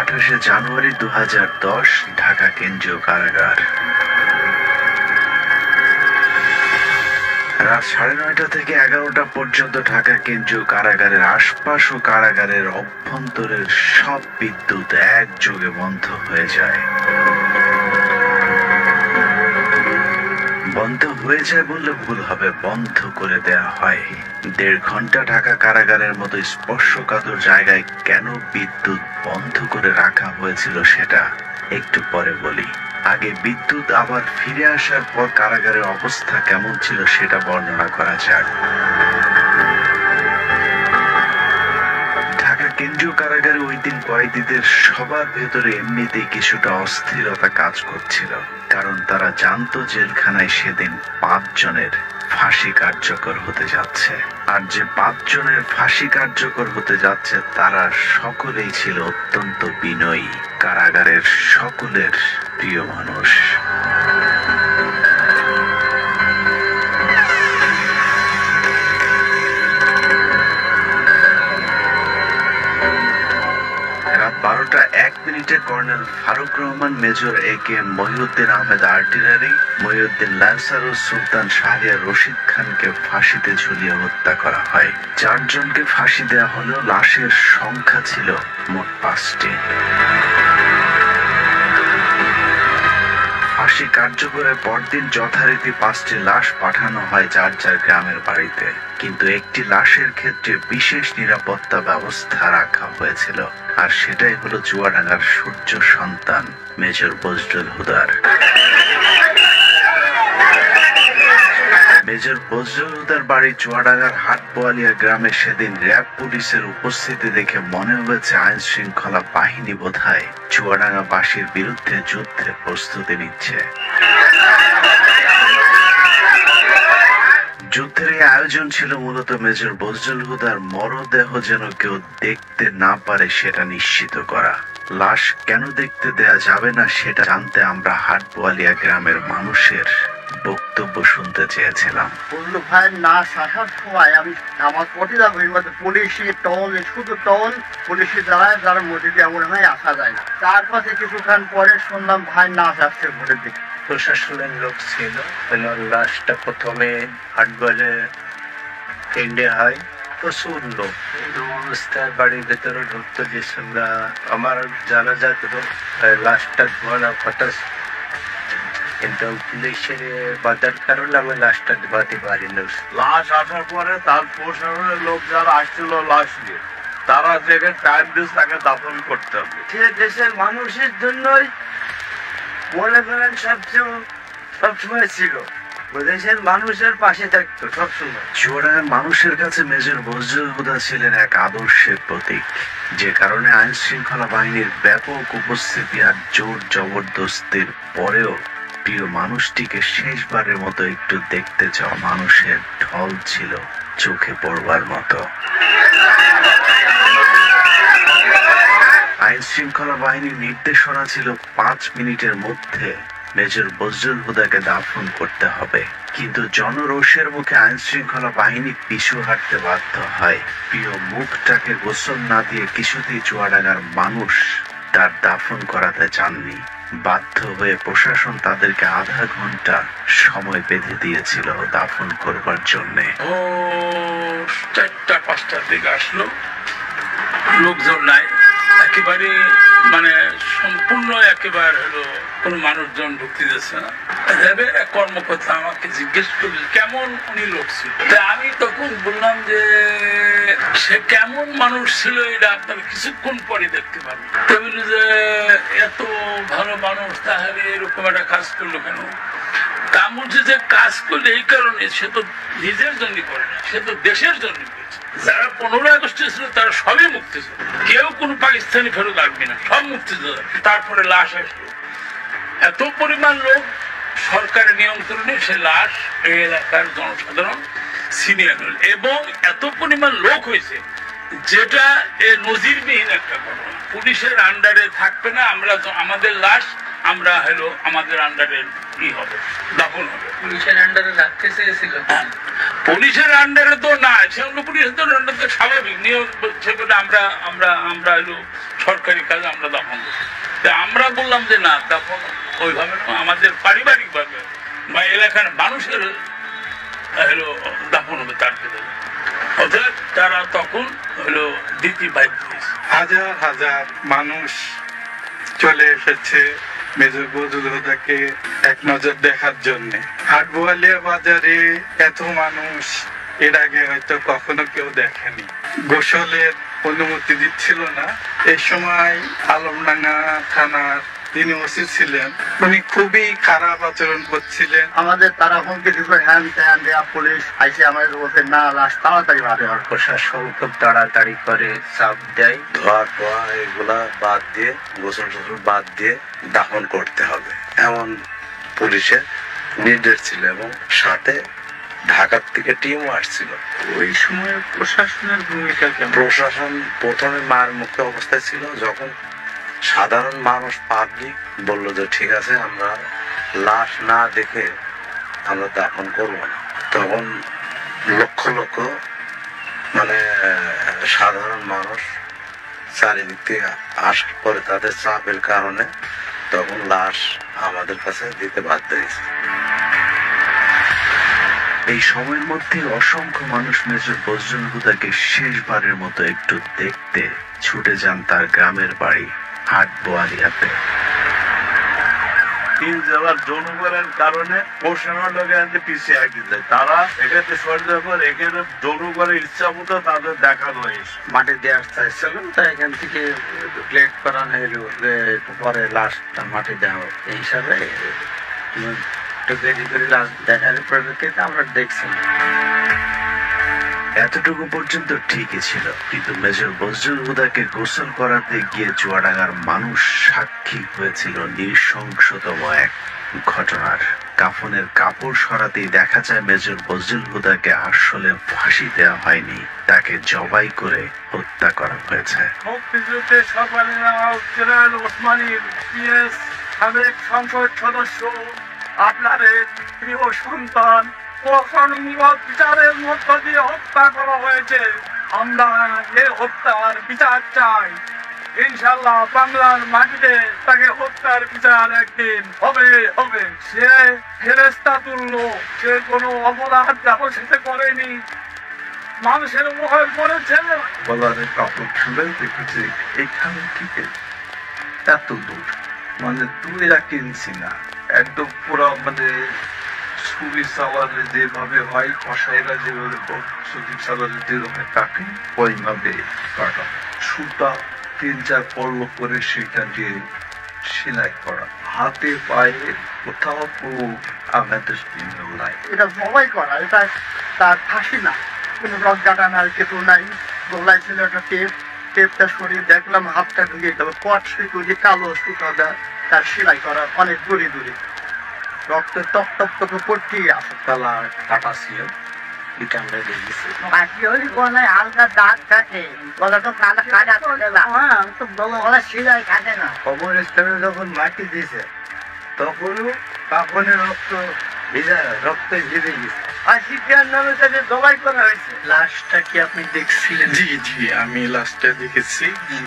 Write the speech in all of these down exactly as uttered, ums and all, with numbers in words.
আঠাশে জানুয়ারি দু হাজার দশ ঢাকা কেন্দ্রীয় কারাগার। রাত সাড়ে নয়টা থেকে এগারোটা পর্যন্ত ঢাকা কেন্দ্রীয় কারাগারের আশপাশ ও কারাগারের অভ্যন্তরের সব বিদ্যুৎ একযোগে বন্ধ হয়ে যায়। বন্ধ হয়ে যায় বললে ভুল হবে, বন্ধ করে দেয়া হয়। দেড় ঘন্টা ঢাকা কারাগারের মতো স্পর্শকাতর জায়গায় কেন বিদ্যুৎ বন্ধ করে রাখা হয়েছিল সেটা একটু পরে বলি। আগে বিদ্যুৎ আবার ফিরে আসার পর কারাগারের অবস্থা কেমন ছিল সেটা বর্ণনা করা যাক। ঢাকা কেন্দ্রীয় কারাগারে ওই দিন কয়েদিদের সবার ভেতরে এমনিতেই কিছুটা অস্থিরতা কাজ করছিল, কারণ তারা জানতো জেলখানায় সেদিন পাঁচ জনের ফাঁসি কার্যকর হতে যাচ্ছে। আর যে পাঁচ জনের ফাঁসি কার্যকর হতে যাচ্ছে তারা সকলেই ছিল অত্যন্ত বিনয়ী, কারাগারের সকলের প্রিয় মানুষ। রাত বারোটা এক মিনিটে colonel Faruk Rahman, major A K Mohiuddin Ahmed artillery, Mohiuddin lancer ও সুলতান শাহরিয়ার রশিদ খানকে ফাঁসিতে ঝুলিয়ে হত্যা করা হয়। চারজনকে ফাঁসি দেওয়া হলেও লাশের সংখ্যা ছিল মোট পাঁচটি। ফাঁসি কার্যকরের পরদিন যথারীতি পাঁচটি লাশ পাঠানো হয় যার যার গ্রামের বাড়িতে, কিন্তু একটি লাশের ক্ষেত্রে বিশেষ নিরাপত্তা ব্যবস্থা রাখা হয়েছিল, আর সেটাই হলো চুয়াডাঙ্গার সূর্য সন্তান মেজর বজলুল হুদার। মেজর বজলুল হুদার বাড়ি চুয়াডাঙ্গার হাটবোয়ালিয়া গ্রামে সেদিন র্যাব পুলিশের উপস্থিতি দেখে মনে হয়েছে আইন শৃঙ্খলা বাহিনী বোধহয় চুয়াডাঙ্গাবাসীর বিরুদ্ধে যুদ্ধের প্রস্তুতি নিচ্ছে। যুদ্ধের এই আয়োজন ছিল মূলত মেজর বজলুল হুদার মরদেহ যেন কেউ দেখতে না পারে সেটা নিশ্চিত করা। লাশ কেন দেখতে দেয়া যাবে না সেটা জানতে আমরা হাটবোয়ালিয়া গ্রামের মানুষের বক্তব্য শুনতে চেয়েছিলাম। বললো ভাই না আসার সময় আমি আমার পথে যাবো, এর মধ্যে পুলিশি টল, শুধু টল পুলিশি দ্বারা যার মধ্যে এমন হয় আসা যায় না। তারপরে কিছুক্ষণ পরে শুনলাম ভাই না আসছে ভোটের দিকে। প্রশাসনের লোক ছিল, লাশটা প্রথমে হাটবারে কেন্দ্রে হয়, প্রচুর লোক অবস্থায় বাড়ির ভেতরে ঢুকতে দিয়েছে না। আমার জানা যায় তো লাশটা ধোয়ানোর কথা, কিন্তু পুলিশের বাধার কারণে আমি লাশটা ধোয়াতে পারিনি। লাশ আসার পরে তার প্রশাসনের লোক যারা আসছিল লাশ নিয়ে, তারা যেখানে টাইম দিয়েছে তাকে দাফন করতে হবে। সে দেশের মানুষের জন্যই মনে করেন সবচেয়ে সবসময় ছিল, দেশের মানুষের পাশে থাকতো সবসময়। চুয়াডাঙ্গার মানুষের কাছে মেজর বজলুল হুদা ছিলেন এক আদর্শের প্রতীক, যে কারণে আইন শৃঙ্খলা বাহিনীর ব্যাপক উপস্থিতি আর জোর জবরদস্তির পরেও প্রিয় মানুষটিকে শেষবারের মতো একটু দেখতে চাওয়া মানুষের ঢল ছিল চোখে পড়বার মতো। আইন শৃঙ্খলা বাহিনীর নির্দেশনা ছিল পাঁচ মিনিটের মধ্যে মেজর বজলুল হুদাকে দাফন করতে হবে, কিন্তু জনরোষের মুখে আইন শৃঙ্খলা বাহিনী পিছু হাঁটতে বাধ্য হয়। প্রিয় মুখটাকে গোসল না দিয়ে কিছুতেই চুয়াডাঙ্গার মানুষ তার দাফন করাতে চাননি। বাধ্য হয়ে প্রশাসন তাদেরকে আধা ঘন্টা সময় বেঁধে দিয়েছিল দাফন করবার জন্যে। ও চারটা পাঁচটার দিকে আসলো, লোকজন নাই একেবারে, মানে সম্পূর্ণ একেবারে হলো কোনো মানুষজন ঢুকতে দিচ্ছে না। কর্মকর্তা আমাকে জিজ্ঞেস করল কেমন উনি লোক ছিল, আমি তখন বললাম যে সে কেমন মানুষ ছিল এটা আপনারা কিছুক্ষণ পরে দেখতে পাবেন। বলল যে এত ভালো মানুষ তাহলে এরকম একটা কাজ করলো কেন? তা বলছে যে কাজ করলে এই কারণে সে তো নিজের জন্য করে না, সে তো দেশের জন্য করেছে। যারা পনেরোই আগস্টে ছিল তারা সবই মুক্তি ছিল, কেউ কোনো পাকিস্তানি ফেরত আসবে না, সব মুক্তি ছিল। তারপরে লাশ আসলো, এত পরিমাণ লোক সরকারের নিয়ন্ত্রণে সে লাশ এই এলাকার জনসাধারণ ছিনিয়ে আনল, এবং এত পরিমাণ লোক হয়েছে যেটা এ নজিরবিহীন একটা ঘটনা। পুলিশের আন্ডারে থাকবে না, আমরা আমাদের লাশ আমরা হলো আমাদের আন্ডারে ই হবে, দাফন হবে। পুলিশের আন্ডারে রাখতে চেয়েছিল, পুলিশের আন্ডারে তো না, সেগুলো পুলিশের তো আন্ডারে তো স্বাভাবিক নিয়ম, সেগুলো আমরা আমরা আমরা হলো সরকারি কাজ আমরা দাফন করি। আমরা বললাম যে না, দাফন ওইভাবে আমাদের পারিবারিক ভাবে বা এলাকার মানুষের হলো দাফন হবে তার ক্ষেত্রে। অর্থাৎ তারা তখন হলো দিতি বাধ্য হয়েছে। হাজার হাজার মানুষ চলে এসেছে মেজর বজলুল হুদাকে এক নজর দেখার জন্য। হাটবোয়ালিয়া বাজারে এত মানুষ এর আগে হয়তো কখনো কেউ দেখেনি। গোসলের অনুমতি দিচ্ছিল না। এই সময় আলমডাঙ্গা থানার তিনি ওসি ছিলেন, উনি খুবই খারাপ আচরণ করছিলেন। আমাদের তারা হুমকি দিল, হ্যান ত্যান দেয়া, পুলিশ আইসে আমাদের বলছে না, লাশ তাড়াতাড়ি বাড়ে। প্রশাসন খুব তাড়াতাড়ি করে চাপ দেয়, ধোয়া টোয়া এগুলা বাদ দিয়ে, গোসল টোসল বাদ দিয়ে দাফন করতে হবে এমন পুলিশের নির্দেশ ছিল, এবং সাথে ঢাকার থেকে টিমও আসছিল। ওই সময় প্রশাসনের ভূমিকা কেমন? প্রশাসন প্রথমে মার মুখে অবস্থায় ছিল, যখন সাধারণ মানুষ পাবলিক বললো যে ঠিক আছে আমরা লাশ না দেখে আমরা দাফন করবো না, তখন লক্ষ লক্ষ মানে সাধারণ মানুষ চারিদিক থেকে আসার পরে তাদের চাপের কারণে তখন লাশ আমাদের কাছে দিতে বাধ্য হয়েছে। এই সময়ের মধ্যে অসংখ্য মানুষ মেজর বজলুল হুদাকে শেষবারের মতো একটু দেখতে ছুটে যান তার গ্রামের বাড়ি হাটবোয়ালিয়াতে। তিন জেলার জনগণের কারণে প্রশাসনের লোকে আনতে পিছিয়ে আঁকি যায়। তারা এক্ষেত্রে সরকার পর এখানে জনগণের ইচ্ছা মতো তাদের দেখানো হয়েছে। মাটি দেওয়ার চাইছিলাম, তাই এখান থেকে প্লেট করানো হলো, পরে লাশটা মাটি দেওয়া এই হিসাবে একটু দেরি করে লাশ দেখার পরিপ্রেক্ষিতে আমরা দেখছি। এতটুকু পর্যন্ত ঠিকই ছিল, কিন্তু মেজর বজলুল হুদাকে গোসল করাতে গিয়ে চুয়াডাঙ্গার মানুষ সাক্ষী হয়েছিল নৃশংসতম এক ঘটনার। কাফনের কাপড় সরাতেই দেখা যায় মেজর বজলুল হুদাকে আসলে ফাঁসি দেওয়া হয়নি, তাকে জবাই করে হত্যা করা হয়েছে। মুক্তিযুদ্ধে জেনারেল ওসমানীর পিএস সাবেক সংসদ সদস্য, আপনাদের প্রিয় সন্তান বিচারের মধ্য দিয়ে হত্যা করা হয়েছে। আমরা এ হত্যার বিচার চাই। ইনশাল্লাহ বাংলার মাটিতে তাকে হত্যার বিচার একদিন হবে হবে সে ফেরেশতা তুল্য, সে কোনো অপরাধ যখন সেটা করেনি, মানুষের উপকার করেছে। বলারে কাপড় খুলে দেখেছি এখান থেকে এত দূর, মানে দূরে কিনছি না, একদম পুরো মানে ছুরি সাওয়ারে যেভাবে হয়, কষাইরা যেভাবে ছুরি সাওয়ারে যেভাবে কাটে ওইভাবে কাটা, সুতা তিন চার পল্ল করে সেটা দিয়ে সেলাই করা, হাতে পায়ে কোথাও পুরো আমাদের চিহ্ন নাই। এটা জবাই করা, এটা তার ফাঁসি না, কোনো রক কাটা নাই, কিছু নাই। গোলায় ছিল একটা টেপ, টেপটা সরিয়ে দেখলাম হাতটা ঢুকে গেল, কট সুতো কালো সুতা তার সেলাই করা অনেক দূরে দূরে, রক্তের টপ টপ করে পড়তেই আসে। তালা কাটা ছিল, এটা আমরা দেখেছি। বাকি হলে গলায় হালকা দাগ থাকে, গলা তো কালা কাটা থাকে না, তো গলা সেলাই কাটে না। কবরস্থানে যখন মাটি দিয়েছে তখনও কাফনের রক্ত ভিজা, রক্তে ভিজে গেছে। আর শিক্ষার নামে তাদের জবাই করা হয়েছে। লাশটা কি আপনি দেখছিলেন? জি জি, আমি লাশটা দেখেছি,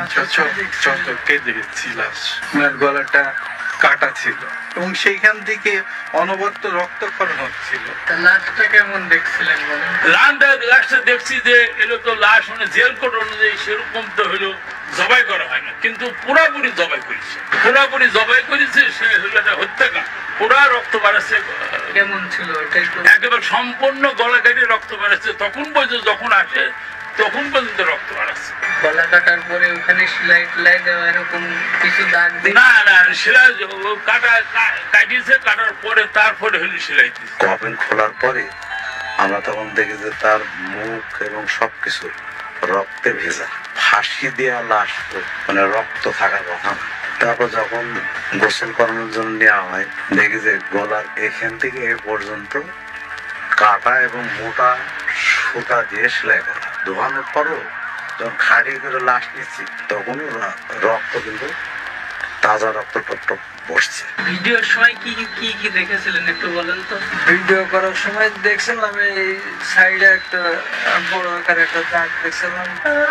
চচকে দেখেছি লাশ। ওনার গলাটা কাটা ছিল এবং সেইখান থেকে অনবরত রক্তক্ষরণ হচ্ছিল। লাশটা কেমন দেখছিলেন বলেন? লাশটা দেখছি যে এলো তো লাশ মানে জেল কোড অনুযায়ী সেরকম তো হলো জবাই করা হয় না, কিন্তু পুরাপুরি জবাই করেছে, পুরাপুরি জবাই করেছে। সে হলো একটা হত্যাকাণ্ড, পুরা রক্ত বাড়াচ্ছে। কেমন ছিল একেবারে সম্পূর্ণ গলা কেটে রক্ত বাড়াচ্ছে, তখন পর্যন্ত যখন আসে তখন পর্যন্ত রক্ত বাড়াচ্ছে। গলা কাটার পরে ওখানে সেলাই টেলাই দেওয়া এরকম কিছু দাগ? না না, সেলাই কাটা কাটিয়েছে, কাটার পরে তারপরে হলো সেলাই দিয়েছে। কফিন খোলার পরে আমরা তখন দেখি যে তার মুখ এবং সবকিছু রক্তে ভেজা। ফাঁসি দেওয়া লাশ মানে রক্ত থাকার কথা না। তারপর যখন গোসল করানোর জন্য নেওয়া হয়, দেখি যে গলার এখান থেকে এ পর্যন্ত কাটা এবং মোটা সুতা দিয়ে সেলাই করা। ধোয়ানোর পরও যখন খাড়ি করে লাশ নিচ্ছি তখনও রক্ত কিন্তু তাজা রক্তপত্র বসছে। ভিডিওর সময় কি কি কি দেখেছিলেন একটু বলেন তো? ভিডিও করার সময় দেখছিলাম এই সাইডে একটা বড় আকার একটা দাগ দেখছিলাম।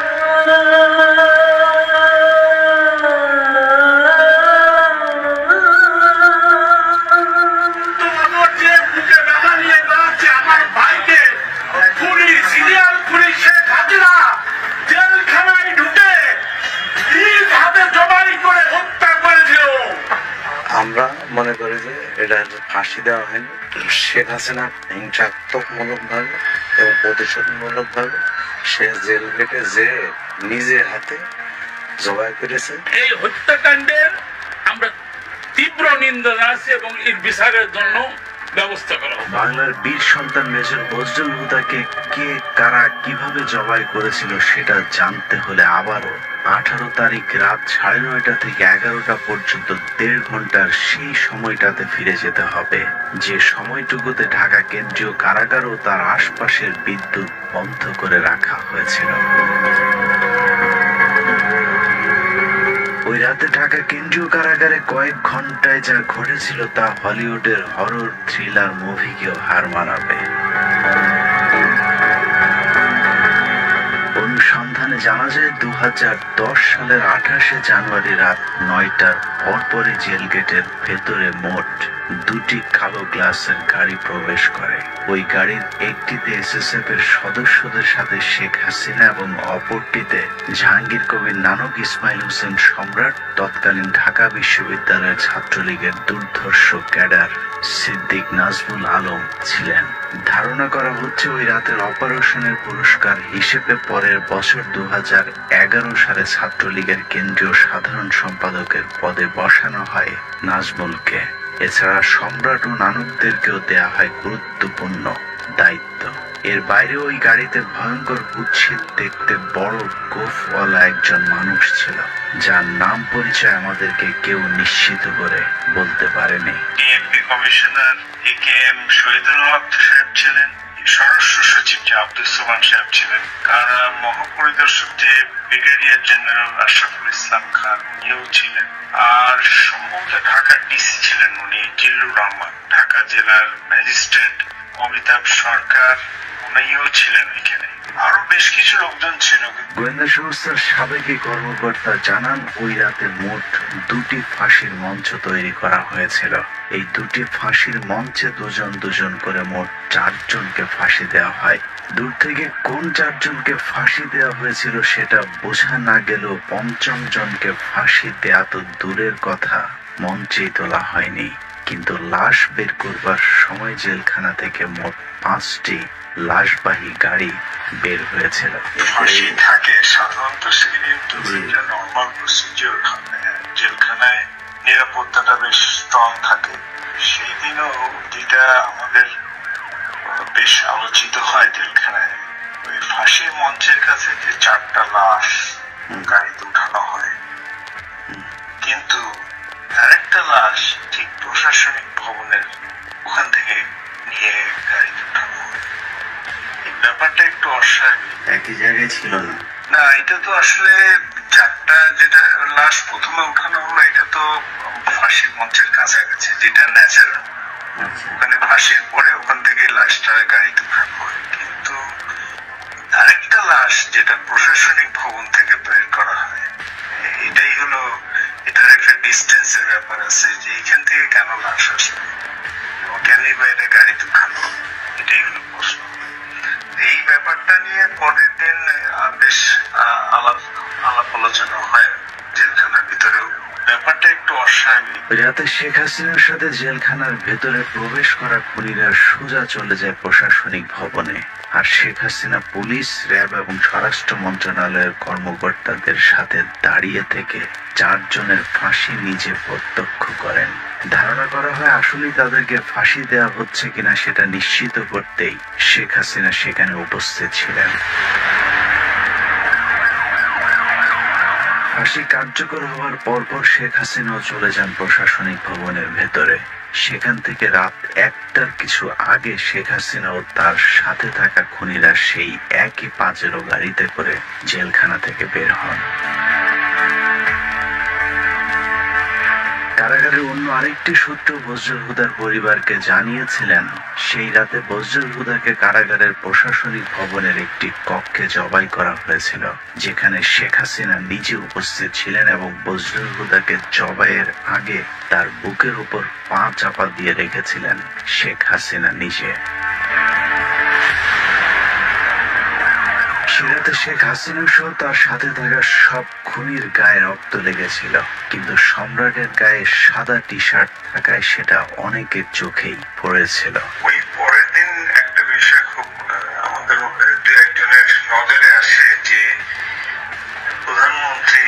আমার ভাইকে পুলিশ সিরিয়াল পুলিশে হাজিরা জেলখানায় ঢুকে কিভাবে জবাই করে হত্যা করেছিল। আমরা মনে করি যে এটা ফাঁসি দেওয়া হয়নি, শেখ হাসিনা হিংসাত্মক মূলক ভাবে এবং প্রতিশোধমূলক ভাবে সে জেল গেটে যে নিজের হাতে জবাই করেছে। এই হত্যাকাণ্ডের আমরা তীব্র নিন্দা জানাচ্ছি এবং এর বিচারের জন্য ব্যবস্থা করা হবে। বাংলার বীর সন্তান মেজর বজলুল হুদাকে কে কারা কিভাবে জবাই করেছিল সেটা জানতে হলে আবারও আঠারো তারিখ রাত সাড়ে নয়টা থেকে এগারোটা পর্যন্ত দেড় ঘন্টার সেই সময়টাতে ফিরে যেতে হবে, যে সময়টুকুতে ঢাকা কেন্দ্রীয় কারাগার ও তার আশপাশের বিদ্যুৎ বন্ধ করে রাখা হয়েছিল। ওই রাতে ঢাকা কেন্দ্রীয় কারাগারে কয়েক ঘন্টায় যা ঘটেছিল তা হলিউডের হরর থ্রিলার মুভিকেও হার মানাবে। অনুসন্ধানে জানা যায় দু হাজার দশ সালের আঠাশে জানুয়ারি রাত নয়টার পরপরই জেল গেটের ভেতরে মোট দুটি কালো গ্লাসের গাড়ি প্রবেশ করে। ওই গাড়ির একটিতে এসএসএফ এর সদস্যদের সাথে শেখ হাসিনা এবং অপরটিতে জাহাঙ্গীর কবির নানক, ইসমাইল হোসেন সম্রাট, তৎকালীন ঢাকা বিশ্ববিদ্যালয়ের ছাত্রলীগের দুর্ধর্ষ ক্যাডার সিদ্দিক নাজমুল আলম ছিলেন। ধারণা করা হচ্ছে ওই রাতের অপারেশনের পুরস্কার হিসেবে পরের বছর দু হাজার এগারো সালে ছাত্রলীগের কেন্দ্রীয় সাধারণ সম্পাদকের পদে বসানো হয় নাজমুলকে। এছাড়া সম্রাট ও নানকদেরকেও দেয়া হয় গুরুত্বপূর্ণ দায়িত্ব। এর বাইরে ওই গাড়িতে ভয়ঙ্কর কুৎসিত দেখতে বড় গোফওয়ালা একজন মানুষ ছিল, যার নাম পরিচয় আমাদেরকে কেউ নিশ্চিত করে বলতে পারেনি। DMP commissioner A K M Shahidul Haque সাহেব ছিলেন, স্বরাষ্ট্র সচিব যে আব্দুল সোমান সাহেব ছিলেন, কারা মহাপরিদর্শক যে ব্রিগেডিয়ার জেনারেল আশরাফুল ইসলাম খান উনিও ছিলেন, আর সম্ভবত ঢাকার ডিসি ছিলেন উনি জিল্লুর রহমান, ঢাকা জেলার ম্যাজিস্ট্রেট অমিতাভ সরকার উনিও ছিলেন এখানে, আরো বেশ কিছু লোকজন ছিল। গোয়েন্দা সংস্থার সাবেক কর্মকর্তা জানান ওই রাতে মোট দুটি ফাঁসির মঞ্চ তৈরি করা হয়েছিল। এই দুটি ফাঁসির মঞ্চে দুজন দুজন করে মোট চারজনকে ফাঁসি দেওয়া হয়। দূর থেকে কোন চারজনকে ফাঁসি দেওয়া হয়েছিল সেটা বোঝা না গেলেও পঞ্চম জনকে ফাঁসি দেওয়া তো দূরের কথা, মঞ্চেই তোলা হয়নি। কিন্তু লাশ বের করবার সময় জেলখানা থেকে মোট পাঁচটি লাশবাহী গাড়ি বের হয়েছিল। ফাঁসি থাকে সাধারণত সেদিন তো এটা নর্মাল প্রসিডিওর, জেলখানায় নিরাপত্তাটা বেশ স্ট্রং থাকে। সেই দিনও যেটা আমাদের বেশ আলোচিত হয় জেলখানায়, ওই ফাঁসির মঞ্চের কাছে যে চারটা লাশ গাড়িতে উঠানো হয়, কিন্তু আরেকটা লাশ ঠিক প্রশাসনিক ভবনের ওখান থেকে নিয়ে গাড়িতে উঠানো হয়। এই ব্যাপারটা একটু অস্বাভাবিক। একই জায়গায় ছিল না না, এটা তো আসলে চারটা যেটা লাশ প্রথমে উঠানো হলো এটা তো ফাঁসির মঞ্চের কাছাকাছি, যেটা ন্যাচারাল। ওখানে ফাঁসির পরে ওখান থেকে লাশটা গাড়িতে উঠানো হয়, কিন্তু আরেকটা লাশ যেটা প্রশাসনিক ভবন থেকে বের করা হয়, এটাই হলো, এটার একটা ডিস্টেন্সের ব্যাপার আছে যে এখান থেকে কেন লাশ আসবে, কেন বাইরে গাড়িতে উঠানো, এটাই হলো প্রশ্ন। এই ব্যাপারটা নিয়ে পরের দিন বেশ আলাপ আলাপ আলোচনা হয় জেলখানার ভিতরেও। ব্যাপারটা একটু অস্বাভাবিক। রাতে শেখ হাসিনার সাথে জেলখানার ভেতরে প্রবেশ করা খুনিরা সোজা চলে যায় প্রশাসনিক ভবনে, আর শেখ হাসিনা পুলিশ, র্যাব এবং স্বরাষ্ট্র মন্ত্রণালয়ের কর্মকর্তাদের সাথে দাঁড়িয়ে থেকে চারজনের ফাঁসি নিজে প্রত্যক্ষ করেন। ধারণা করা হয় আসলেই তাদেরকে ফাঁসি দেওয়া হচ্ছে কিনা সেটা নিশ্চিত করতেই শেখ হাসিনা সেখানে উপস্থিত ছিলেন। ফাঁসি কার্যকর হওয়ার পরপর শেখ হাসিনাও চলে যান প্রশাসনিক ভবনের ভেতরে। সেখান থেকে রাত একটার কিছু আগে শেখ হাসিনা ও তার সাথে থাকা খুনিরা সেই একই পাঁচেরো গাড়িতে করে জেলখানা থেকে বের হন। কারাগারে অন্য আরেকটি সূত্র বজলুল হুদার পরিবারকে জানিয়েছিলেন সেই রাতে বজলুল হুদাকে কারাগারের প্রশাসনিক ভবনের একটি কক্ষে জবাই করা হয়েছিল, যেখানে শেখ হাসিনা নিজে উপস্থিত ছিলেন এবং বজলুল হুদাকে জবাইয়ের আগে তার বুকের উপর পা চাপা দিয়ে রেখেছিলেন শেখ হাসিনা নিজে। সেরাতে শেখ হাসিনা সহ তার সাথে থাকা সব খুনির গায়ে রক্ত লেগেছিল, কিন্তু সম্রাটের গায়ে সাদা টি শার্ট থাকায় সেটা অনেকের চোখেই পড়েছিল। ওই পরের দিন একটা বিষয় খুব আমাদের দু একজনের নজরে আসে যে প্রধানমন্ত্রী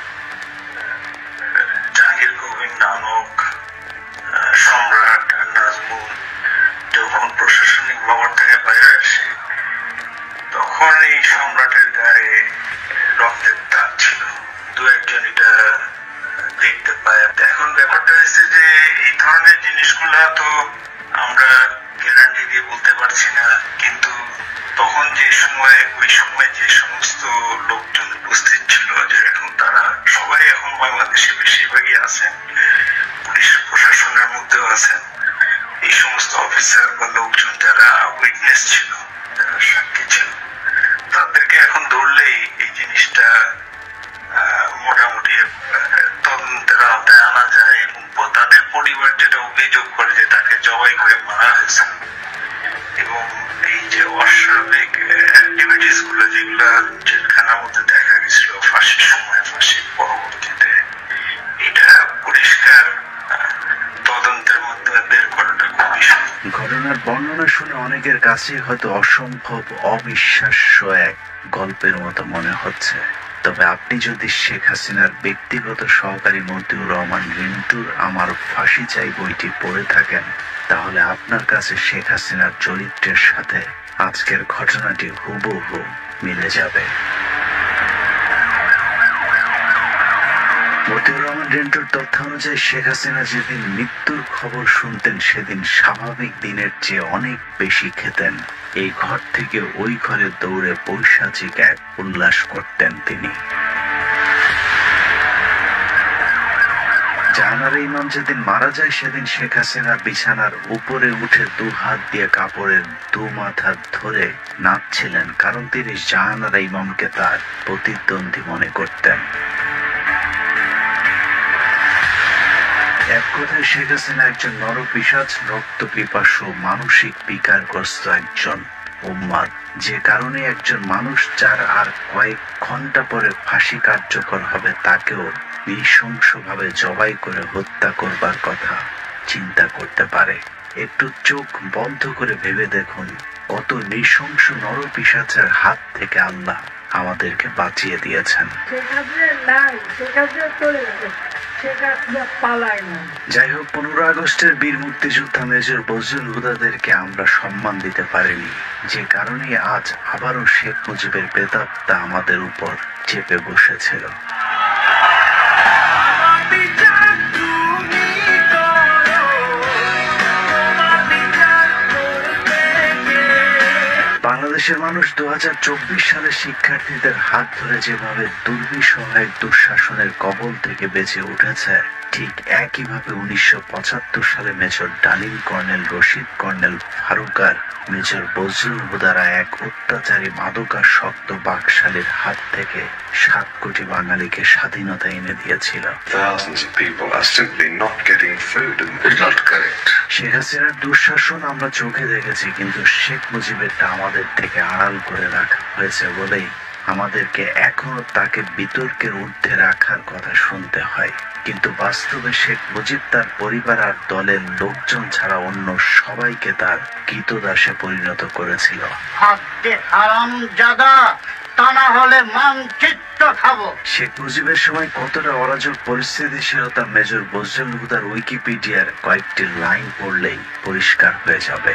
জাহাঙ্গীর কবির নানক, সম্রাট নাজমুল যখন প্রশাসনিক ভবন থেকে বাইরে আসে তখন এই সম্রাটের গায়ে রক্তের দাগ ছিল। দু একজন এটা দেখতে পায়। এখন ব্যাপারটা হয়েছে যে এই ধরনের জিনিসগুলা তো আমরা গ্যারান্টি দিয়ে বলতে পারছি না, কিন্তু তখন যে সময় ওই সময় যে সমস্ত লোকজন উপস্থিত ছিল যে এখন তারা সবাই এখন বাংলাদেশে বেশিরভাগই আছেন, পুলিশ প্রশাসনের মধ্যেও আছেন, এই সমস্ত অফিসার বা লোকজন যারা উইটনেস ছিল, যারা সাক্ষী ছিল, তাদেরকে এখন ধরলেই এই জিনিসটা মোটামুটি তদন্তের আওতায় আনা যায় এবং তাদের পরিবার যেটা অভিযোগ করে যে তাকে জবাই করে মারা হয়েছে এবং এই যে অস্বাভাবিক অ্যাক্টিভিটিস গুলো যেগুলো জেলখানার মধ্যে দেখা গেছিল ফাঁসির সময়, ফাঁসির পরবর্তীতে, এটা পরিষ্কার তদন্তের মধ্যে বের করাটা খুবই সহজ। ঘটনার বর্ণনা শুনে অনেকের কাছে হয়তো অসম্ভব অবিশ্বাস্য এক গল্পের মতো মনে হচ্ছে, তবে আপনি যদি শেখ হাসিনার ব্যক্তিগত সহকারী মতিউর রহমান রিন্টুর আমার ফাঁসি চাই বইটি পড়ে থাকেন, তাহলে আপনার কাছে শেখ হাসিনার চরিত্রের সাথে আজকের ঘটনাটি হুবহু মিলে যাবে। মতিউর রহমান রিন্টুর তথ্য অনুযায়ী শেখ হাসিনা যেদিন মৃত্যুর খবর শুনতেন সেদিন স্বাভাবিক দিনের চেয়ে অনেক বেশি খেতেন। এই ঘর থেকে ওই ঘরে দৌড়ে পৈশাচিক এক উল্লাস করতেন তিনি। জাহানারা ইমাম যেদিন মারা যায় সেদিন শেখ হাসিনার বিছানার উপরে উঠে দু হাত দিয়ে কাপড়ের দু মাথা ধরে নাচছিলেন, কারণ তিনি জাহানারা ইমামকে তার প্রতিদ্বন্দ্বী মনে করতেন। এক কথায় শেখ হাসিনা একজন নরপিশাচ, রক্ত পিপাসু, মানসিক বিকারগ্রস্ত একজন উম্মাদ, যে কারণে একজন মানুষ যার আর কয়েক ঘন্টা পরে ফাঁসি কার্যকর হবে তাকেও নৃশংসভাবে জবাই করে হত্যা করবার কথা চিন্তা করতে পারে। একটু চোখ বন্ধ করে ভেবে দেখুন কত নৃশংস নরপিশাচের হাত থেকে আল্লাহ আমাদেরকে বাঁচিয়ে দিয়েছেন। যাই হোক, পনেরো আগস্টের বীর মুক্তিযোদ্ধা মেজর বজলুল হুদাদেরকে আমরা সম্মান দিতে পারিনি, যে কারণে আজ আবারও শেখ মুজিবের প্রেতাত্মা আমাদের উপর চেপে বসেছিল। বাংলাদেশের মানুষ দু হাজার চব্বিশ সালে শিক্ষার্থীদের হাত ধরে যেভাবে দুর্বিষহ এক দুঃশাসনের কবল থেকে বেঁচে উঠেছে, ঠিক একইভাবে উনিশশো পঁচাত্তর সালে major Dalim colonel Rashid colonel ফারুকার মেজর বজলুল হুদারা এক অত্যাচারী মাদকাসক্ত বাকশালীর হাত থেকে সাত কোটি বাঙালিকে স্বাধীনতা এনে দিয়েছিল। শেখ হাসিনার দুঃশাসন আমরা চোখে দেখেছি, কিন্তু শেখ মুজিবেরটা আমাদের থেকে আড়াল করে রাখা হয়েছে বলেই আমাদেরকে এখনো তাকে বিতর্কের ঊর্ধ্বে রাখার কথা শুনতে হয়। কিন্তু বাস্তবে শেখ মুজিব তার পরিবার আর দলের লোকজন ছাড়া অন্য সবাইকে তার কৃতদাসে পরিণত করেছিল। তা না হলে মানচিত্র খাবো। শেখ মুজিবের সময় কতটা অরাজক পরিস্থিতি ছিল তা মেজর বজলুল হুদার উইকিপিডিয়ার কয়েকটি লাইন পড়লেই পরিষ্কার হয়ে যাবে।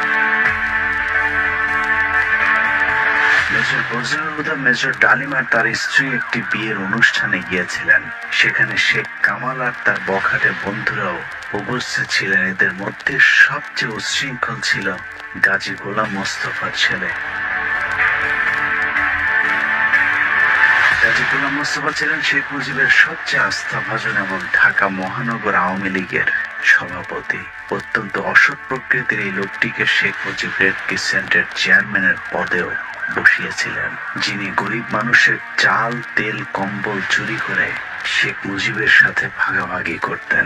মেজর বজলুল হুদা মেজর ডালিম আর তার স্ত্রী একটি বিয়ের অনুষ্ঠানে গিয়েছিলেন। সেখানে শেখ কামাল আর তার বখাটে বন্ধুরাও উপস্থিত ছিলেন। এদের মধ্যে সবচেয়ে উচ্ছৃঙ্খল ছিল গাজী গোলাম মোস্তফার ছেলে। কাজী গোলাম মোস্তফা ছিলেন শেখ মুজিবের সবচেয়ে আস্থাভাজন এবং ঢাকা মহানগর আওয়ামী লীগের সভাপতি। অত্যন্ত অসৎ প্রকৃতির এই লোকটিকে শেখ মুজিব রেড ক্রিসেন্টের চেয়ারম্যানের পদেও বসিয়েছিলেন, যিনি গরিব মানুষের চাল তেল কম্বল চুরি করে শেখ মুজিবের সাথে ভাগাভাগি করতেন।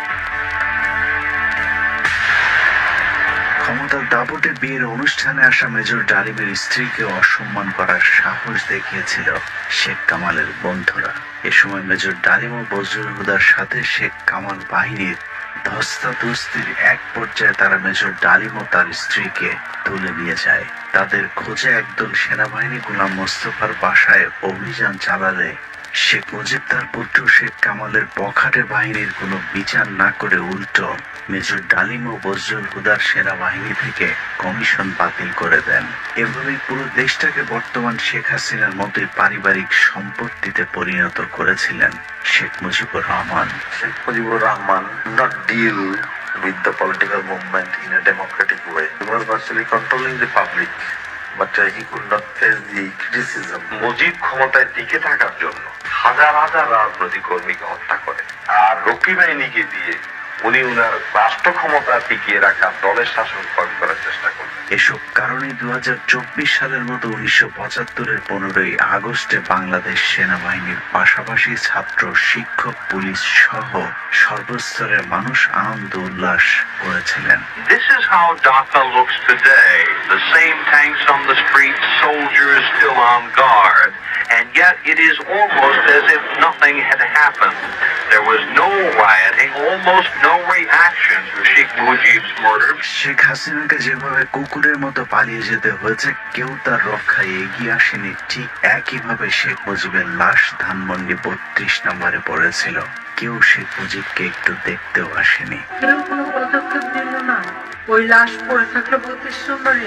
ক্ষমতার দাপটে বিয়ের অনুষ্ঠানে আসা মেজর ডালিমের স্ত্রীকে অসম্মান করার সাহস দেখিয়েছিল শেখ কামালের বন্ধুরা। এ সময় মেজর ডালিম ও বজলুল হুদার সাথে শেখ কামাল বাহিনীর ধস্তাধস্তির এক পর্যায়ে তারা মেজর ডালিম ও তার স্ত্রীকে তুলে নিয়ে যায়। তাদের খোঁজে একদল সেনাবাহিনী গোলাম মোস্তফার বাসায় অভিযান চালালে শেখ মুজিব তার পুত্র শেখ কামালের বখাটে বাহিনীর কোনো বিচার না করে উল্টো মেজর ডালিম ও বজলুল হুদার সেনাবাহিনী থেকে কমিশন বাতিল করে দেন। এভাবেই পুরো দেশটাকে বর্তমান শেখ হাসিনার মতোই পারিবারিক সম্পত্তিতে পরিণত করেছিলেন Sheikh Mujibur Rahman. Sheikh Mujibur Rahman not deal with the political movement in a democratic way. He was virtually controlling the public, but uh, he could not face the criticism. Mujib ক্ষমতায় টিকে থাকার জন্য হাজার হাজার রাজনৈতিক কর্মীকে হত্যা করে, আর রক্ষী বাহিনীকে দিয়ে উনি উনার রাষ্ট্র ক্ষমতা টিকিয়ে রাখা দলের শাসন প্রয়োগ করার চেষ্টা করলেন। এসব কারণে দু হাজার চব্বিশ সালের মতো উনিশশো পঁচাত্তরের পনেরোই আগস্টে বাংলাদেশ সেনাবাহিনীর পাশাপাশি ছাত্র, শিক্ষক, পুলিশ সহ সর্বস্তরের মানুষ আনন্দ উল্লাস করেছিলেন। This is how Dhaka looks today. The same tanks on the streets, soldiers still on guard, and yet it is almost as if nothing had happened. There was no rioting, almost no reaction to Sheikh Mujib's murder. Sheikh হাসিনাকে যেভাবে কুকুরের মতো পালিয়ে যেতে হয়েছে, কেউ তার রক্ষায় এগিয়ে আসেনি। ঠিক একইভাবে শেখ মুজিবের লাশ ধানমন্ডি বত্রিশ নম্বরে পড়েছিল, কেউ শেখ মুজিবকে একটু দেখতেও আসেনি। কেউ কোনো পদক্ষেপ নিল না, ওই লাশ পড়ে থাকলো বত্রিশ নম্বরে।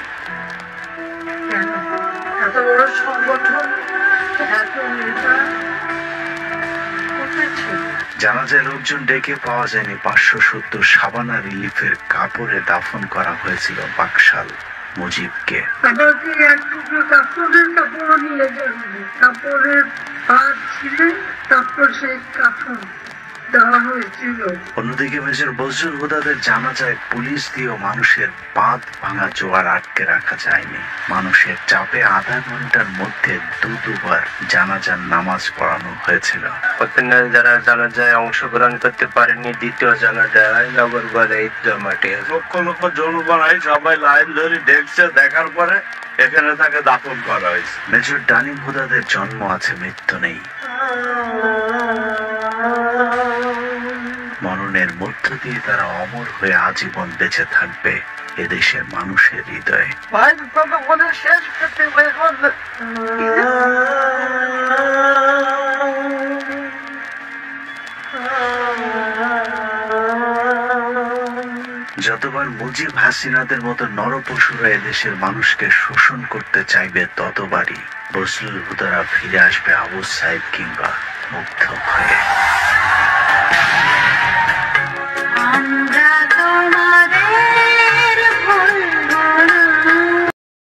কেন? এত বড় সংগঠন, এত নেতা কোথায় ছিল? জানাজায় লোকজন ডেকে পাওয়া যায়নি। পাঁচশো সত্তর সাবানা রিলিফের কাপড়ে দাফন করা হয়েছিল বাকশাল মুজিবকে। আমাকে এক টুকরো কাপড়ের কাপড়ও নিয়ে যাবে, কাপড়ের ভাত ছিল, তারপর সেই কাপড় দেওয়া হয়েছিল। অন্যদিকে মেজর বজলুল হুদাদের জানাজায় পুলিশ দিয়েও মানুষের বাঁধ ভাঙা জোয়ার আটকে রাখা যায়নি। মানুষের চাপে আধা ঘন্টার মধ্যে দু দুবার জানাজার নামাজ পড়ানো হয়েছিল। যারা জানাজায় অংশগ্রহণ করতে পারেনি, দ্বিতীয় জানাজায় নগরবাজার ঈদগাহ মাঠে লক্ষ লক্ষ জনগণ সবাই লাইন ধরে দেখছে, দেখার পরে এখানে তাকে দাফন করা হয়েছে। মেজর ডালিম হুদাদের জন্ম আছে, মৃত্যু নেই। মরণের মধ্য দিয়ে তারা অমর হয়ে আজীবন বেঁচে থাকবে এদেশের মানুষের হৃদয়ে। ভাই বাবা মনে শেষ করতে যতবার মুজিব হাসিনাদের মতো নরপশুরা এদেশের মানুষকে শোষণ করতে চাইবে, ততবারই বজলুল হুদারা ফিরে আসবে আবু সাইদ কিংবা মুগ্ধ হয়ে।